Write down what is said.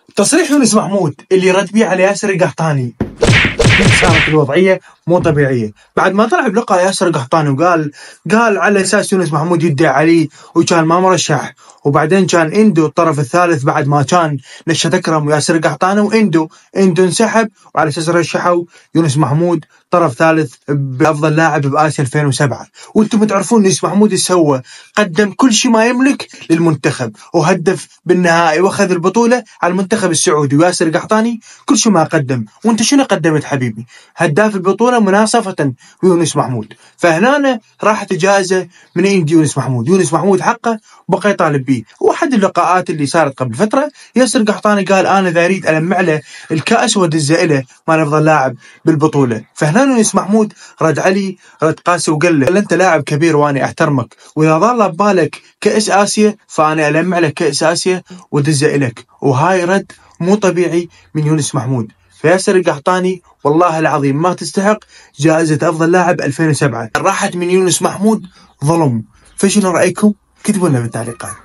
تصريح يونس محمود اللي رد بيه على ياسر القحطاني صارت الوضعيه مو طبيعيه بعد ما طلع بلقاء ياسر القحطاني قال على اساس يونس محمود يدعي عليه وكان ما مرشح، وبعدين كان اندو الطرف الثالث بعد ما كان نشهد اكرم وياسر القحطاني واندو انسحب، وعلى اساس رشحوا يونس محمود طرف ثالث بافضل لاعب باسيا 2007. وانتم تعرفون يونس محمود ايش سوى؟ قدم كل شيء ما يملك للمنتخب وهدف بالنهائي واخذ البطوله على المنتخب السعودي، وياسر القحطاني كل شيء ما قدم. وانت شنو قدمت حبيبي؟ هداف البطوله مناصفه ويونس محمود. فهنا راحت جائزه من عند يونس محمود. يونس محمود حقه بقى يطالب به. واحد اللقاءات اللي صارت قبل فتره ياسر القحطاني قال انا اذا اريد المع له الكاس وادزه له مال افضل لاعب بالبطوله. فهنا يونس محمود رد علي رد قاسي وقال له انت لاعب كبير وانا احترمك، واذا ظل ببالك كاس اسيا فانا المع لك كاس اسيا وادزه لك. وهاي رد مو طبيعي من يونس محمود. فياسر القحطاني والله العظيم ما تستحق جائزة أفضل لاعب 2007. راحت من يونس محمود ظلم. فشنو رأيكم؟ كتبوا لنا بالتعليقات.